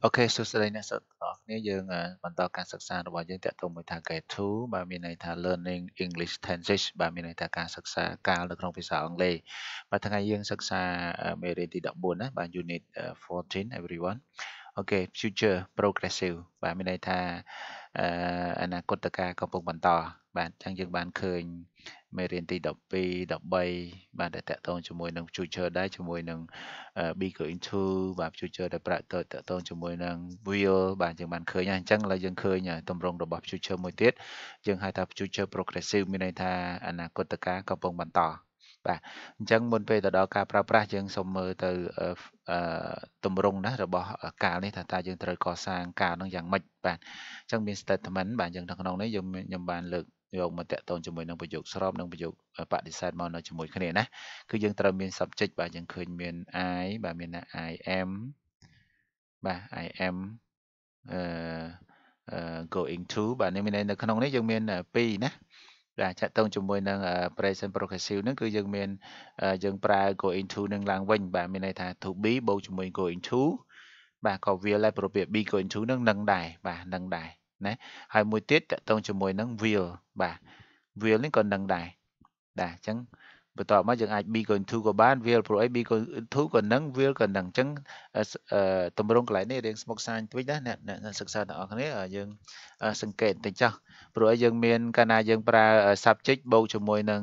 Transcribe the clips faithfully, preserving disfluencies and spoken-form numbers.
Ok សួស្តីអ្នកសិស្សទាំងអស់គ្នាយើងបន្តការសិក្សារបស់យើងតាក់ទងមួយថា Grade ทู បាទមានន័យថា Learning English Tenses បាទមានន័យថាការសិក្សាកាលនៅក្នុងភាសាអង់គ្លេសបាទថ្ងៃយើងសិក្សាមេរៀនទី14ណាបាទ Unit fourteen everyone Okay future progressive បាទមានន័យថាអនាគតកាលកំពុងបន្តបាទអញ្ចឹងយើងបានឃើញមេរៀនទី12 13បាទដែលតាក់ទងជាមួយនឹង future ដែរជាមួយនឹង be going to បាទ future ដែលប្រាក់ទៅតាក់ទងជាមួយនឹង will បាទយើងបានឃើញហើយអញ្ចឹងឥឡូវយើងឃើញទម្រង់របស់ future មួយទៀតយើងហៅថា future progressive មានន័យថាអនាគតកាលកំពុងបន្តបាទអញ្ចឹងមុនពេលទៅដល់ការប្រើប្រាស់យើងសូមមើលទៅអឺទម្រង់ណារបស់កាលនេះថាតើយើងត្រូវកសាងកាលនឹងយ៉ាងម៉េចបាទអញ្ចឹងមាន statement បាទយើងនៅក្នុងនេះយើងខ្ញុំបានលើកយកមកតាក់ទងជាមួយនឹងប្រយោគស្របនិងប្រយោគបដិសេធមកនៅជាមួយគ្នាណាគឺយើងត្រូវមាន subject បាទយើងឃើញមាន I បាទមាន I am បាទ I am អឺ going to បាទនេះមាននៅក្នុងនេះយើងមានពីរណាបាទចាក់ទងជាមួយនឹង present progressive ហ្នឹងគឺយើងមានយើងប្រើ going to នឹងឡើងវិញបាទមានន័យថា to be បូកជាមួយ going to បាទក៏ will ដែរព្រោះពាក្យ be going to នឹងនឹងដែរបាទនឹងដែរណាហើយមួយទៀតតាក់ទងជាមួយនឹង will បាទ will នេះក៏នឹងដែរបាទអញ្ចឹងបន្ទាប់មកយើងអាច be going to ក៏បាន will ព្រោះអី be going to ក៏នឹង will ក៏នឹងអញ្ចឹងទម្រង់កន្លែងនេះរៀងស្មុគស្មាញតិចណាអ្នកអ្នកសិក្សាទាំងអស់គ្នាយើងសង្កេតតិចចុះព្រោះអីយើងមានកាលណាយើងប្រើ subject បូកជាមួយនឹង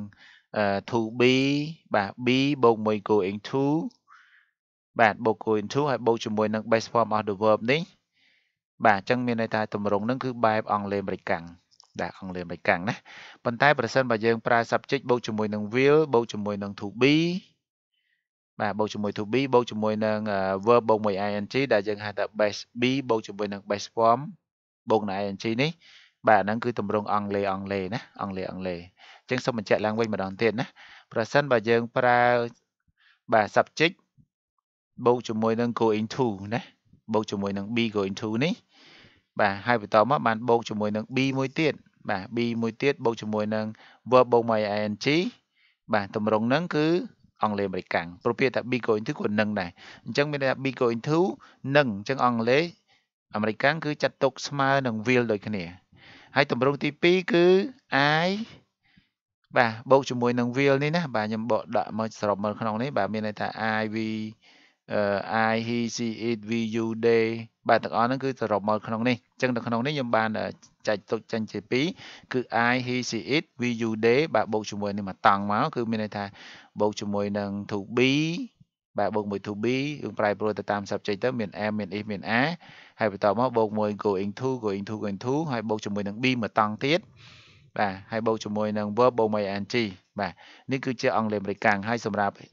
to be បាទ be បូកមួយ going to បាទបូក going to ហើយបូកជាមួយនឹង base form of the verb នេះបាទអញ្ចឹងមានន័យថាទម្រង់ហ្នឹងគឺបែបអង់គ្លេសអមេរិកាំងបាទអង់គ្លេសអមេរិកាំងណាប៉ុន្តែប្រសិនបើយើងប្រើ subject បូកជាមួយនឹង will បូកជាមួយនឹង to be បាទបូកជាមួយ to be បូកជាមួយនឹង verb បូកមួយ ing ដែលយើងហៅថា base be បូកជាមួយនឹង base form បូកនឹង ing នេះបាទហ្នឹងគឺទម្រង់អង់គ្លេសអង់គ្លេសណាអង់គ្លេសអង់គ្លេសអញ្ចឹងសូមបញ្ជាក់ឡើងវិញម្ដងទៀតណាប្រសិនបើយើងប្រើបាទ subject បូកជាមួយនឹង going to ណាបូកជាមួយនឹង be going to នេះបាទហើយបន្តមកបានបូកជាមួយនឹង be មួយទៀតបាទ be មួយទៀតបូកជាមួយនឹង verb បូកមួយ ing បាទទម្រង់ហ្នឹងគឺអង់គ្លេសអមេរិកាំងព្រោះពាក្យថា be going to ក៏នឹងដែរអញ្ចឹងមានន័យថា be going to នឹងអញ្ចឹងអង់គ្លេសអាមេរិកាំងគឺចាត់ទុកស្មើនឹង will ដូចគ្នាហើយទម្រង់ទីពីរគឺ I បាទបូកជាមួយនឹង will នេះណាបាទខ្ញុំបកដាក់មកសរុបមកក្នុងនេះបាទមានន័យថា I we I he she it we you they បាទទាំងអស់ហ្នឹងគឺសរុបមកក្នុងនេះអញ្ចឹងនៅក្នុងនេះខ្ញុំបានចែកទុកចេញជាពីរគឺ I he she it we you they បាទបូកជាមួយនឹងមកតង់មកគឺមានន័យថាបូកជាមួយនឹង to be បាទបូកមួយ to be យើងប្រែប្រួលទៅតាម subject ទៅមាន am មាន is មាន are ហើយបន្តមកបូកមួយ going to going to going to ហើយបូកជាមួយនឹង be មកតង់ទៀតបាទហើយបូកជាមួយនឹង verb បូកមួយ ing បាទនេះគឺជាអង់គ្លេសអមេរិកាំងហើយសម្រាប់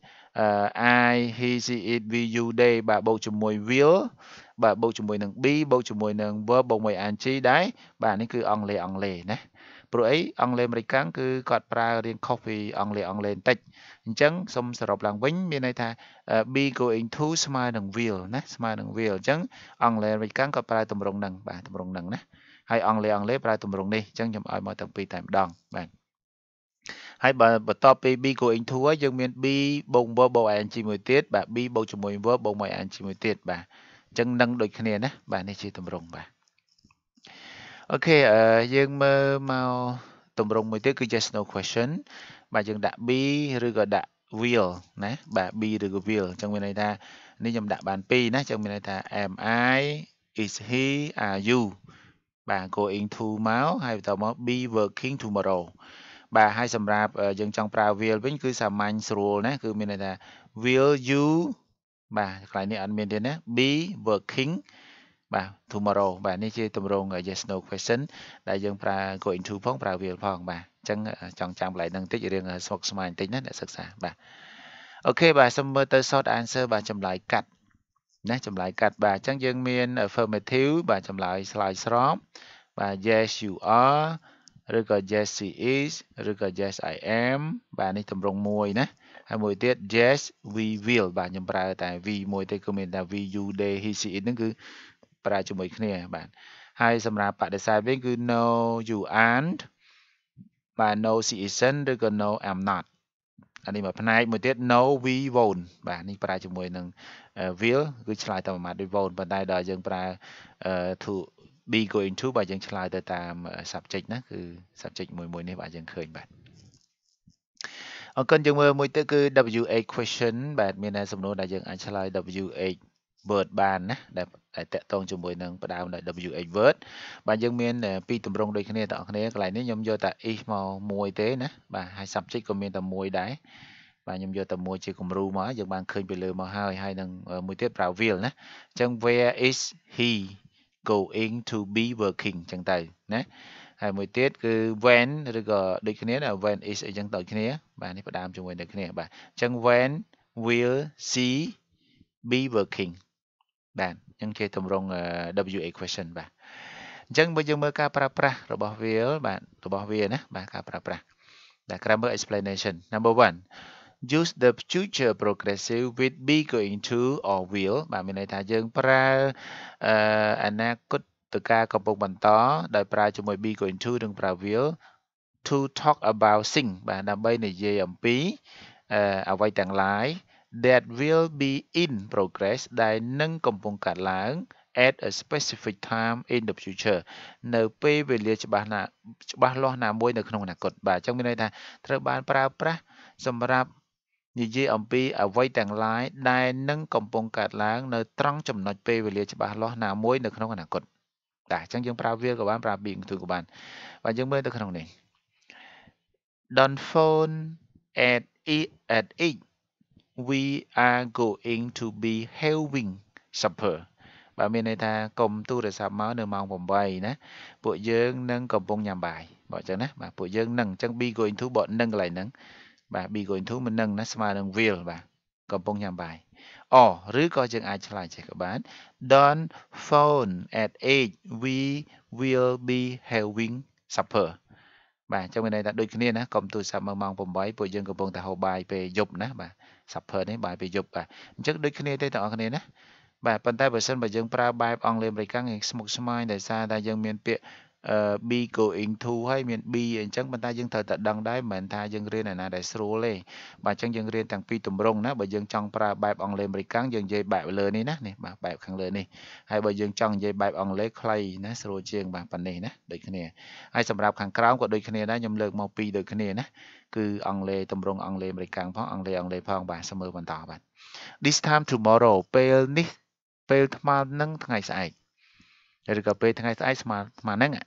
I he she it we you they បាទបូកជាមួយ will បាទបូកជាមួយនឹង be បូកជាមួយនឹង verb បូកមួយ ing ដែរបាទនេះគឺអង់គ្លេសអង់គ្លេសណាព្រោះអីអង់គ្លេសអមេរិកាំងគឺគាត់ប្រើរៀងខុសពីអង់គ្លេសអង់គ្លេសបន្តិចអញ្ចឹងសូមសរុបឡើងវិញមានន័យថា be going to ស្មើនឹង will ណាស្មើនឹង will អញ្ចឹងអង់គ្លេសអមេរិកាំងគាត់ប្រើទម្រង់ហ្នឹងបាទទម្រង់ហ្នឹងណាហើយអង់គ្លេសអង់គ្លេសប្រើទម្រង់នេះអញ្ចឹងខ្ញុំឲ្យមកទាំងពីរតែម្ដងបាទហើយបើបន្ទាប់ពី be going to ហើយយើងមាន be បូក verb បូក ing មួយទៀតបាទ be បូកជាមួយ verb បូកមួយ ing មួយទៀតបាទអញ្ចឹងនឹងដូចគ្នាណាបាទនេះជាទម្រង់បាទអូខេយើងមើលមកទម្រង់មួយទៀតគឺ yes no question បាទយើងដាក់ be ឬក៏ដាក់ will ណាបាទ be ឬក៏ will អញ្ចឹងមានន័យថានេះខ្ញុំដាក់បានពីរណាអញ្ចឹងមានន័យថា am I is he are you បាទ going to មកហើយបន្តមក be working tomorrow បាទហើយសម្រាប់យើងចង់ប្រើ will វិញគឺសាមញ្ញស្រួលណាគឺមានន័យថា will you បាទកន្លែងនេះអត់មានទេណា be working បាទ tomorrow បាទនេះជាទម្រង់ yes no question ដែលយើងប្រើ going to ផងប្រើ will ផងបាទអញ្ចឹងចង់ចាំកន្លែងហ្នឹងតិចរៀងស្មុគស្មាញតិចណាអ្នកសិក្សាបាទអូខេបាទសូមមើលទៅ short answer បាទចម្លើយកាត់ណាចម្លើយកាត់បាទអញ្ចឹងយើងមាន affirmative បាទចម្លើយឆ្លើយស្របបាទ yes you are ឬក៏ yes she is ឬក៏ yes I am បាទនេះទម្រង់មួយណាហើយមួយទៀត yes we will បាទខ្ញុំប្រើតែ we មួយទេគឺមានតែ we you they he she it ហ្នឹងគឺប្រើជាមួយគ្នាបាទហើយសម្រាប់បដិសេធវិញគឺ no you aren't បាទ no she isn't ឬក៏ no I'm not anh đi mà phần này một tiết no we won't và ní pra cho mùi nâng will cứ slide tầm mà đi won't và đây đợi dân pra to be going to bà dân slide tới tam subject đó cứ subject mùi mùi này bà dân khơi bạn ở kênh dân mơ mùi tới cứ W A question bạn mình là sầm nô đại dân anh slide W A word បានណាដែលតែតកតងជាមួយនឹងផ្ដើមដោយ W H word បាទយើងមានពីរទម្រង់ដូចគ្នាទាំងអស់គ្នាកន្លែងនេះខ្ញុំយកតែ is មកមួយទេណាបាទហើយ subject ក៏មានតែមួយដែរបាទខ្ញុំយកតែមួយជាគំរូមកយើងបានឃើញពីលើមកហើយហើយនឹងមួយទៀតប្រើ will ណាអញ្ចឹង where is he going to be working អញ្ចឹងទៅណាហើយមួយទៀតគឺ when ឬក៏ដូចគ្នាណា when is អីចឹងដូចគ្នាបាទនេះផ្ដើមជាមួយដូចគ្នាបាទអញ្ចឹង when will she be working បាទអញ្ចឹងជាទម្រង់ W A question បាទអញ្ចឹងបើយើងមើលការប្រើប្រាស់របស់វាបាទរបស់វាណាបាទការប្រើប្រាស់ដែល grammar explanation number one use the future progressive with be going to or will បាទមានន័យថាយើងប្រើអនាគតកាលកំពុងបន្តដោយប្រើជាមួយ be going to និងប្រើ will to talk about thing បាទដើម្បីនិយាយអំពីអ្វីទាំងឡាយthat will be in progress ដែលនឹងកំពុងកើតឡើង at a specific time in the future នៅពេលវេលាច្បាស់ណាច្បាស់លាស់ណាមួយនៅក្នុងអនាគតបាទអញ្ចឹងមានន័យថាត្រូវបានប្រើប្រាស់សម្រាប់និយាយអំពីអ្វីទាំងឡាយដែលនឹងកំពុងកើតឡើងនៅត្រង់ចំណុចពេលវេលាច្បាស់លាស់ណាមួយនៅក្នុងអនាគតបាទអញ្ចឹងយើងប្រើ will ក៏បានប្រើ being to ក៏បានបាទយើងមើលទៅក្នុងនេះ don't phone at it at eight we are going to be having supper បាទមានន័យថាកុំទូរស័ព្ទមកនៅម៉ោងeightណាពួកយើងនឹងកំពុងញ៉ាំបាយបាទអញ្ចឹងណាបាទពួកយើងនឹងអញ្ចឹង be going to បកនឹងកន្លែងហ្នឹងបាទ be going to មិននឹងណាស្មើនឹង will បាទកំពុងញ៉ាំបាយអូឬក៏យើងអាចឆ្លើយចេះក៏បាន don't phone at eight we will be having supper បាទអញ្ចឹងមានន័យថាដូចគ្នាណាកុំទូរស័ព្ទមកម៉ោងeightពួកយើងកំពុងតែហូបបាយពេលយប់ណាបាទ supper នេះបាយពេលយប់បាទអញ្ចឹងដូចគ្នាទេទាំងអស់គ្នាណាបាទប៉ុន្តែបើសិនបើយើងប្រើបែបអង់គ្លេសអាមេរិកហ្នឹងស្មុគស្មាញដោយសារតែយើងមានពាក្យ be going to ហើយមាន be អញ្ចឹងប៉ុន្តែយើងត្រូវតែដឹងដែរមិនមែនថាយើងរៀនឯណាដែលស្រួលទេបាទអញ្ចឹងយើងរៀនទាំងពីរទម្រង់ណាបើយើងចង់ប្រើបែបអង់គ្លេសអាមេរិកហ្នឹងយើងនិយាយបែបលើនេះណានេះបាទបែបខាងលើនេះហើយបើយើងចង់និយាយបែបអង់គ្លេសខ្លីណាស្រួលជាងបាទប៉ុណ្នេះណាដូចគ្នាហើយសម្រាប់ខាងក្រោមក៏ដូចគ្នាដែរខ្ញុំលើកមកពីរដូចគ្នាណាគឺអង់គ្លេសទម្រង់អង់គ្លេសអាមេរិកផងអង់គ្លេសអង់គ្លេសផងបាទសើមើលបន្តបាទ this time tomorrow ពេលនេះពេលថ្មនឹងថ្ងៃស្អែកឬក៏ពេលថ្ងៃស្អែកស្មើស្មើហ្នឹង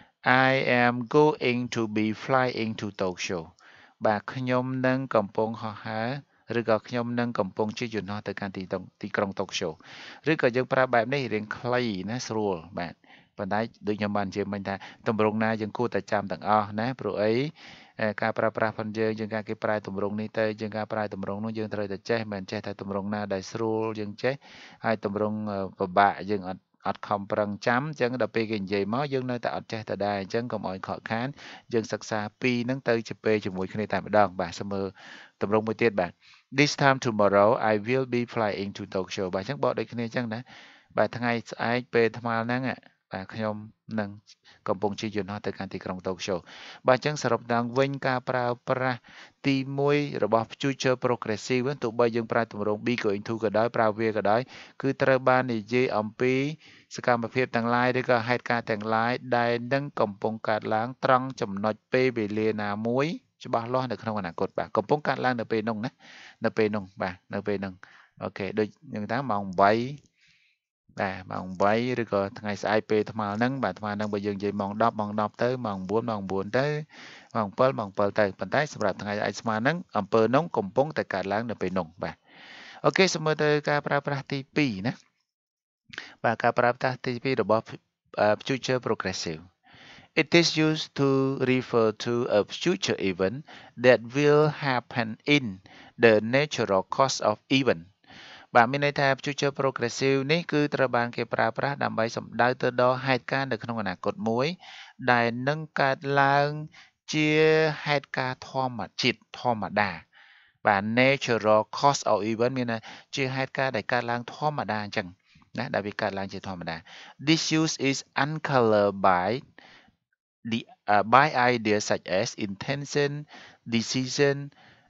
I am going to be flying to Tokyo បាទខ្ញុំនឹងកំពុងហោះហើរឬក៏ខ្ញុំនឹងកំពុងជិះយន្តហោះទៅកាន់ទីទីក្រុង Tokyo ឬក៏យើងប្រើបែបនេះរៀងខ្លីណាស្រួលបាទប៉ុន្តែដូចខ្ញុំបាននិយាយមិញថាទម្រង់ណាយើងគួរតែចាំទាំងអស់ណាព្រោះអីការប្រើប្រាស់ផងយើងយើងការគេប្រើទម្រង់នេះទៅយើងការប្រើទម្រង់នោះយើងត្រូវតែចេះមិនចេះតែទម្រង់ណាដែលស្រួលយើងចេះហើយទម្រង់ពិបាកយើងអត់អត់ខំប្រឹងចាំអញ្ចឹងដល់ពេលគេនិយាយមកយើងនៅតែអត់ចេះទៅដែរអញ្ចឹងកុំឲ្យខកខានយើងសិក្សាពីរហ្នឹងទៅជាពេលជាមួយគ្នាតែម្ដងបាទសមើទម្រង់មួយទៀតបាទ this time tomorrow I will be flying to Tokyo បាទអញ្ចឹងបកដូចគ្នាអញ្ចឹងណាបាទថ្ងៃស្អែកពេលថ្មហ្នឹងបាទខ្ញុំនឹងកំពុងជិះយន្តហោះទៅកាន់ទីក្រុងតូក្យូបាទអញ្ចឹងសរុបឡើងវិញការប្រើប្រាស់ទីមួយរបស់ future progressive ទោះបីយើងប្រើទម្រង់ be going to ក៏ដោយប្រើវាក៏ដោយគឺត្រូវបាននិយាយអំពីសកម្មភាពទាំងឡាយឬក៏ហេតុការណ៍ទាំងឡាយដែលនឹងកំពុងកើតឡើងត្រង់ចំណុចពេលវេលាណាមួយច្បាស់លាស់នៅក្នុងអនាគតបាទកំពុងកើតឡើងនៅពេលនោះណានៅពេលនោះបាទនៅពេលនោះអូខេដូចយើងថាម៉ោងeightបាទម៉ោងeightឬក៏ថ្ងៃស្អែកពេលថ្មហ្នឹងបាទថ្មហ្នឹងបើយើងនិយាយម៉ោងtenម៉ោងtenទៅម៉ោងnineម៉ោងnineទៅម៉ោងsevenម៉ោងsevenទៅប៉ុន្តែសម្រាប់ថ្ងៃស្អែកស្មើហ្នឹងអំពើនោះកំពុងតែកើតឡើងនៅពេលនោះបាទអូខេសូមមើលទៅការប្រើប្រាស់ទីtwoណាបាទការប្រើប្រាស់ទីtwoរបស់ future progressive It is used to refer to a future event that will happen in the natural course of eventបាទមានន័យថា future progressive នេះគឺត្រូវបានគេប្រើប្រាស់ដើម្បីសំដៅទៅដល់ហេតុការណ៍នៅក្នុងអនាគតមួយដែលនឹងកើតឡើងជាហេតុការណ៍ធម្មជាតិធម្មតាបាទ natural cause of event មានថាជាហេតុការណ៍ដែលកើតឡើងធម្មតាអញ្ចឹងណាដែលវាកើតឡើងជាធម្មតា This use is uncolored by the uh, by ideas such as intention decision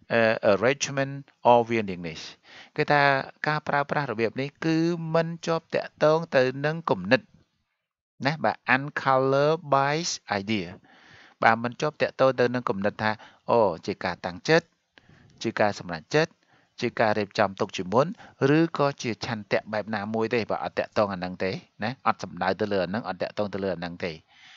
arrangement or weirdness គឺថាការប្រើប្រាស់របៀបនេះគឺមិនជាប់តាក់ទងទៅនឹងគំនិតណាបាទ uncolor bias idea បាទមិនជាប់តាក់ទងទៅនឹងគំនិតថាអូជាការតាំងចិត្តជាការសម្រេចចិត្តជាការរៀបចំទុកជាមុនឬក៏ជាឆន្ទៈបែបណាមួយទេបាទអត់តាក់ទងអាហ្នឹងទេណាអត់សំដៅទៅលើអាហ្នឹងអត់តាក់ទងទៅលើអាហ្នឹងទេ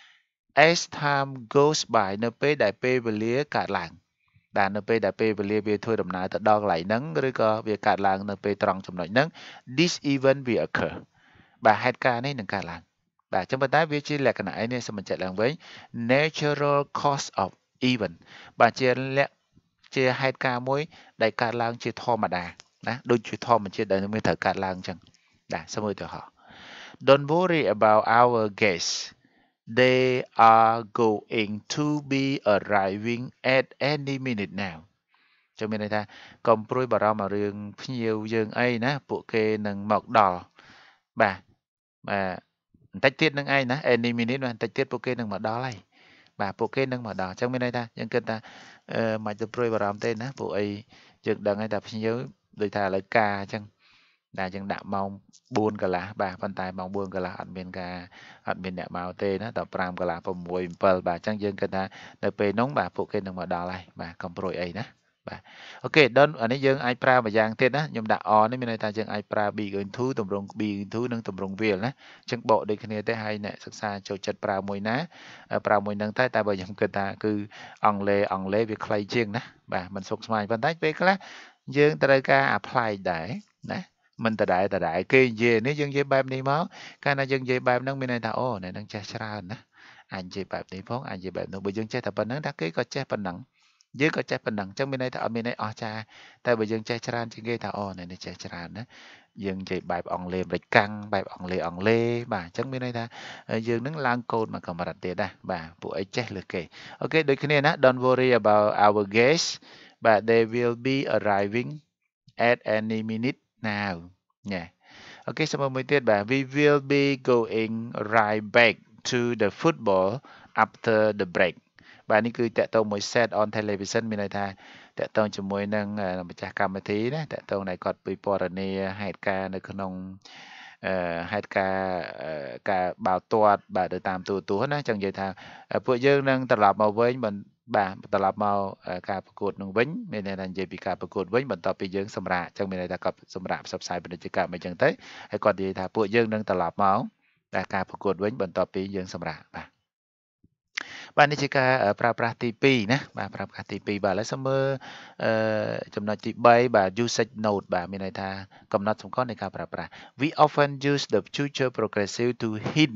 as time goes by នៅពេលដែលពេលវេលាកើតឡើងបាទនៅពេលដែលពេលវេលាវាធ្វើដំណើរទៅដល់កន្លែងហ្នឹងឬក៏វាកើតឡើងនៅពេលត្រង់ចំណុចហ្នឹង this event will occur បាទហេតុការណ៍នេះនឹងកើតឡើងបាទចឹងប៉ុន្តែវាជាលក្ខណៈអីនេះសូមបញ្ជាក់ឡើងវិញ natural cause of event បាទជាលក្ខជាហេតុការណ៍មួយដែលកើតឡើងជាធម្មតាណាដូចជាធម្មជាតិដែលមានត្រូវកើតឡើងចឹងបាទសូមឧទាហរណ៍ Don't worry about our guests they are going to be arriving at any minute now ចឹងមានន័យថាកុំព្រួយបារម្ភរឿងភ្ញៀវយើងអីណាពួកគេនឹងមកដល់បាទបាទបន្តិចទៀតនឹងឯងណា any minute បន្តិចទៀតពួកគេនឹងមកដល់ហើយបាទពួកគេនឹងមកដល់អញ្ចឹងមានន័យថាយើងគិតថាអឺមិនទៅព្រួយបារម្ភទេណាពួកអីយើងដឹងហើយថាភ្ញៀវដូចថាឥឡូវការអញ្ចឹងតែយើងដាក់ម៉ោងបួនកន្លះបាទប៉ុន្តែម៉ោងបួនកន្លះអត់មានការអត់មានអ្នកមកទេណាដល់ប្រាំកន្លះ៦ 7បាទអញ្ចឹងយើងគិតថានៅពេលនោះបាទពួកគេនឹងមកដល់ហើយបាទកុំព្រួយអីណាបាទអូខេដល់អានេះយើងអាចប្រើមួយយ៉ាងទៀតណាខ្ញុំដាក់ on នេះមានន័យថាយើងអាចប្រើ be going to ទម្រង់ be going to និងទម្រង់ will ណាអញ្ចឹងបកដូចគ្នាទេហើយអ្នកសិក្សាចូលចិត្តប្រើមួយណាប្រើមួយហ្នឹងតែតែបើខ្ញុំគិតថាគឺអង់គ្លេសអង់គ្លេសវាខ្លីជាងណាបាទមិនសុខស្មាញប៉ុន្តែពេលខ្លះយើងត្រូវការ apply ដែរណាមិនដដែលដដែលគេនិយាយនេះយើងនិយាយបែបនេះមកកាលណាយើងនិយាយបែបហ្នឹងមានន័យថាអូអ្នកនឹងចេះច្រើនណាអាចនិយាយបែបនេះផងអាចនិយាយបែបនោះបើយើងចេះតែប៉ុណ្្នឹងថាគេក៏ចេះប៉ុណ្ណឹងយើងក៏ចេះប៉ុណ្ណឹងអញ្ចឹងមានន័យថាអត់មានអីអស្ចារ្យតែបើយើងចេះច្រើនជាងគេថាអូអ្នកនេះចេះច្រើនណាយើងនិយាយបែបអង់គ្លេសអាមេរិកកាំងបែបអង់គ្លេសអង់គ្លេសបាទអញ្ចឹងមានន័យថាយើងនឹងឡើងកូដមកកម្រិតទៀតណាបាទពួកអីចេះលើគេអូខេដូចគ្នាណា Don't worry about our guests but they will be arriving at any minute now ញ៉េអូខេសំមួយទៀតបាទ we will be going right back to the football after the break បាទនេះគឺតកតងមួយ set on television មានន័យថាតកតងជាមួយនឹងម្ចាស់កម្មវិធីណាតកតងដែលគាត់ពិពណ៌នាហេតុការណ៍នៅក្នុងអឺហេតុការណ៍ការបាល់ទាត់បាទទៅតាមទូរទស្សន៍ណាចឹងនិយាយថាពួកយើងនឹងត្រឡប់មកវិញបាទត្រឡប់មកការប្រកួតនឹងវិញមានន័យថានិយាយពីការប្រកួតវិញបន្ទាប់ពីយើងសម្រាកចឹងមានន័យថាគាត់សម្រាកផ្សព្វផ្សាយពាណិជ្ជកម្មអីចឹងទៅហើយគាត់និយាយថាពួកយើងនឹងត្រឡប់មកដល់ការប្រកួតវិញបន្ទាប់ពីយើងសម្រាកបាទបាទនេះជាការប្រើប្រាស់ទីពីរណាបាទប្រើប្រាស់ទីពីរបាទឥឡូវសូមមើលអឺចំណុចទីបីបាទ usage note បាទមានន័យថាកំណត់សម្គាល់នៃការប្រើប្រាស់ we often use the future progressive to hint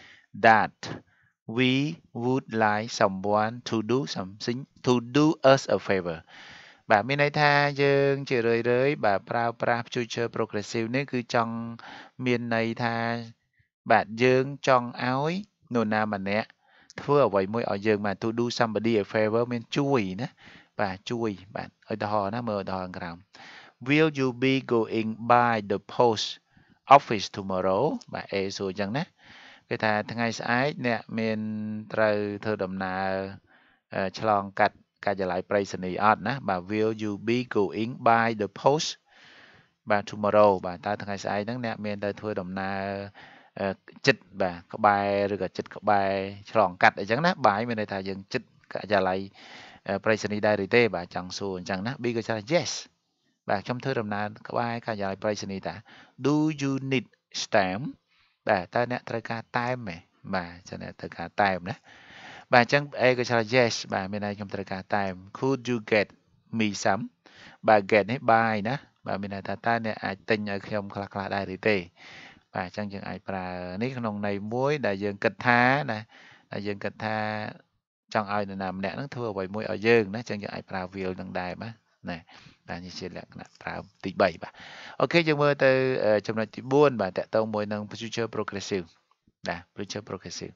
that we would like someone to do something to do us a favor បាទមានន័យថាយើងជារឿយរឿយបាទប្រើប្រាស់ future progressive នេះគឺចង់មានន័យថាបាទយើងចង់ឲ្យនរណាម្នាក់ធ្វើអ្វីមួយឲ្យយើងបាទ to do somebody a favor មានជួយណាបាទជួយបាទឧទាហរណ៍ណាមើលឧទាហរណ៍ក្រោម will you be going by the post office tomorrow បាទ A សួរអញ្ចឹងណាគេថាថ្ងៃស្អែកអ្នកមានត្រូវធ្វើដំណើរឆ្លងកាត់ការិយាល័យប្រៃសណីយ៍អត់ណាបាទ will you be going by the post បាទ tomorrow បាទតើថ្ងៃស្អែកហ្នឹងអ្នកមានទៅធ្វើដំណើរចិត្តបាទក្បែរឬក៏ចិត្តក្បែរឆ្លងកាត់អីចឹងណាបាយមានន័យថាយើងចិត្តការិយាល័យប្រៃសណីយ៍ដែរឬទេបាទចង់សួរអញ្ចឹងណា B ក៏ចា yes បាទខ្ញុំធ្វើដំណើរក្បែរការិយាល័យប្រៃសណីយ៍តា do you need stamp បាទតើអ្នកត្រូវការតែមទេបាទចឹងអ្នកត្រូវការតែមណាបាទអញ្ចឹង A ក៏ឆ្លើយ yes បាទមានន័យខ្ញុំត្រូវការតែម could you get me some បាទ get នេះបាយណាបាទមានន័យថាតើអ្នកអាចទិញឲ្យខ្ញុំខ្លះខ្លះដែរឬទេបាទអញ្ចឹងយើងអាចប្រើនេះក្នុងន័យមួយដែលយើងគិតថាណាដែលយើងគិតថាចង់ឲ្យនរណាម្នាក់ហ្នឹងធ្វើអ្វីមួយឲ្យយើងណាអញ្ចឹងយើងអាចប្រើ will នឹងដែរបាទណាបាទនេះជាលក្ខណៈប្រើទីបីបាទអូខេយើងមើលទៅចំណុចទីបួនបាទតកតងមួយនឹង future progressive បាទ future progressive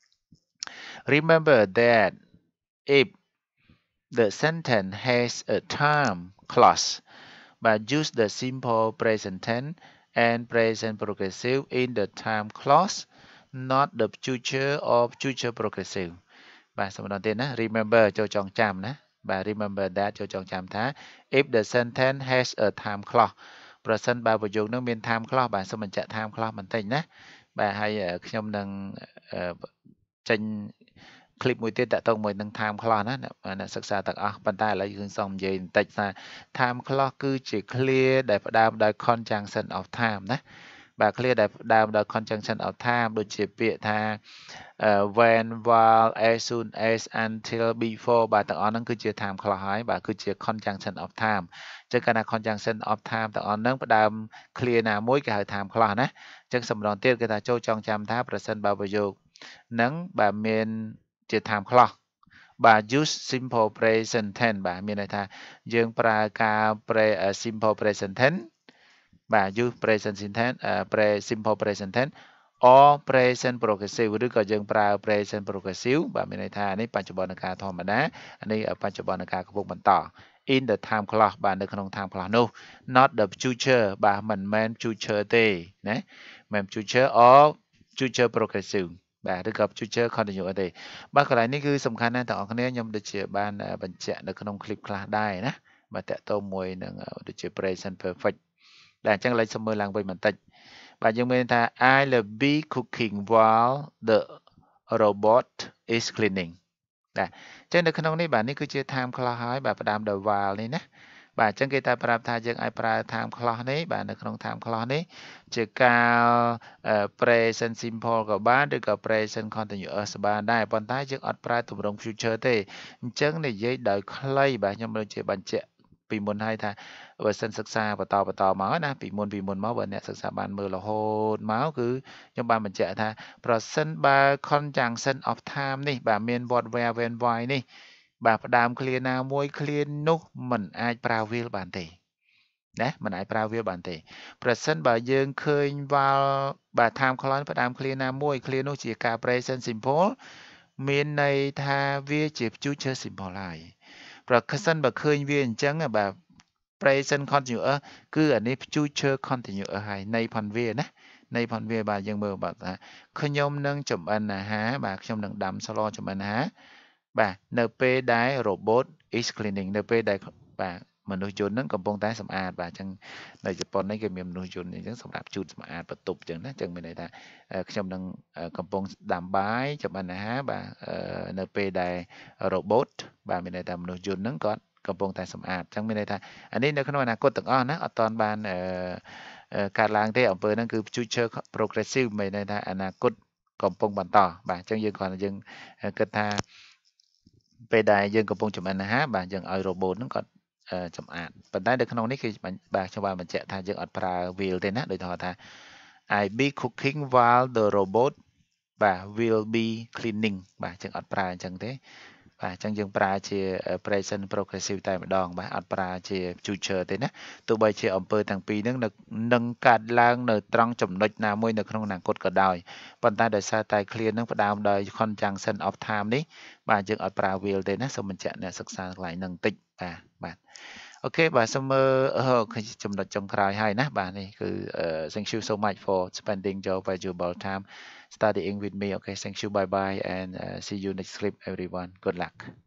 remember that if the sentence has a time clause but use the simple present tense and present progressive in the time clause not the future or future progressive បាទសំដៅទៀតណា remember ចូលចងចាំណាបាទ remember that ចូលចងចាំថា if the sentence has a time clock ប្រសិនបើប្រយោគនឹងមាន time clock បាទសូមបញ្ជាក់ time clock បន្តិចណាបាទហើយខ្ញុំនឹងចេញ clip មួយទៀតតទៅមួយនឹង time clock ណាអ្នកសិក្សាទាំងអស់ប៉ុន្តែឥឡូវយើងសូមនិយាយបន្តិចថា time clock គឺជា clear ដែលផ្ដើមដោយ conjunction of time ណាបាទ clear ដែលផ្ដើមដោយ conjunction of time ដូចជាពាក្យថា when while as soon as until before បាទទាំងអស់ហ្នឹងគឺជា time clock ហើយបាទគឺជា conjunction of time អញ្ចឹងកាលណា conjunction of time ទាំងអស់ហ្នឹងផ្ដើម clear ណាមួយគេហៅ time clock ណាអញ្ចឹងសម្ដងទៀតគេថាចូលចងចាំថាប្រសិនបើប្រយោគហ្នឹងបាទមានជា time clock បាទ use simple present tense បាទមានន័យថាយើងប្រើការ simple present tense បាទ use present tense pre simple present tense or present progressive ឬក៏យើងប្រើ present progressive បាទមានន័យថានេះបច្ចុប្បន្នកាលធម្មតានេះបច្ចុប្បន្នកាលកំពុងបន្ត in the time clock បាទនៅក្នុង time clock នោះ not the future បាទមិនមែន future ទេណាមិន future or future progressive បាទឬក៏ future continuous ទេបាទកន្លែងនេះគឺសំខាន់ណាស់ទាំងអស់គ្នាខ្ញុំដូចជាបានបញ្ជាក់នៅក្នុង clip ខ្លះដែរណាបាទតកតមួយនឹងដូចជា present perfect តែអញ្ចឹងលេខសូមមើលឡើងវិញបន្តិចបាទយើងមានថា I will be cooking while the robot is cleaning បាទអញ្ចឹងនៅក្នុងនេះបាទនេះគឺជា time clock ហើយបាទផ្ដើមដោយ while នេះណាបាទអញ្ចឹងគេតែប្រាប់ថាយើងអាចប្រើ time clock នេះបាទនៅក្នុង time clock នេះជាការ present simple ក៏បានឬក៏ present continuous បានដែរប៉ុន្តែយើងអត់ប្រើទម្រង់ future ទេអញ្ចឹងនិយាយដោយខ្លីបាទខ្ញុំដូចជាបញ្ជាក់ពីមុនហើយថាបើសិនសិក្សាបន្តបន្តមកណាពីមុនពីមុនមកបើអ្នកសិក្សាបានមើលរហូតមកគឺខ្ញុំបានបញ្ជាក់ថាប្រសិនបើ conjunction of time នេះបាទមាន what where when why នេះបាទផ្ដើម clear ណាមួយ clear នោះមិនអាចប្រើ will បានទេណាមិនអាចប្រើ will បានទេប្រសិនបើយើងឃើញ while បាទ time clock ផ្ដើម clear ណាមួយ clear នោះជាការ present simple មានន័យថាវាជា future simple ហើយប្រសិនបើឃើញវាអញ្ចឹងបាទ present continuous គឺអានេះ future continuous ហើយនៃផនវាណានៃផនវាបាទយើងមើលបាទថាខ្ញុំនឹងចម្អិនអាហារបាទខ្ញុំនឹងដាំស្លចម្អិនអាហារបាទនៅពេលដែល robot is cleaning នៅពេលដែលបាទមនុស្សយន្តនឹងកំពុងតែសម្អាតបាទអញ្ចឹងនៅជប៉ុននេះគេមានមនុស្សយន្តអញ្ចឹងសម្រាប់ជូតសម្អាតបន្ទប់អញ្ចឹងណាអញ្ចឹងមានន័យថាខ្ញុំនឹងកំពុងដាំបាយចម្អិនអាហារបាទនៅពេលដែល robot បាទមានន័យថាមនុស្សយន្តនឹងគាត់កំពុងតែសម្អាតអញ្ចឹងមានន័យថាអានេះនៅក្នុងអនាគតទាំងអស់ណាអត់ទាន់បានកើតឡើងទេអំពើហ្នឹងគឺ future progressive មានន័យថាអនាគតកំពុងបន្តបាទអញ្ចឹងយើងគ្រាន់តែយើងគិតថាពេលដែលយើងកំពុងចម្អិនអាហារបាទយើងឲ្យ robot ហ្នឹងគាត់ចម្អាតប៉ុន្តែនៅក្នុងនេះគឺបាទខ្ញុំបានបញ្ជាក់ថាយើងអត់ប្រើ will ទេណាដូចថា I be cooking while the robot បាទ will be cleaning បាទអញ្ចឹងអត់ប្រើអញ្ចឹងទេបាទអញ្ចឹងយើងប្រើជា present progressive តែម្ដងបាទអត់ប្រើជា future ទេណាទោះបីជាអំពើទាំងពីរហ្នឹងនឹងកើតឡើងនៅត្រង់ចំណុចណាមួយនៅក្នុងអនាគតក៏ដោយប៉ុន្តែដោយសារតែ clear ហ្នឹងផ្ដើមដោយ conjunction of time នេះបាទយើងអត់ប្រើ will ទេណាសូមបញ្ជាក់អ្នកសិក្សាកន្លែងហ្នឹងបន្តិចបាទបាទអូខេបាទសូមមើលចំណុចចុងក្រោយហើយណាបាទនេះគឺ thank you so much for spending your valuable time studying with me okay thank you bye bye and uh, see you next clip everyone good luck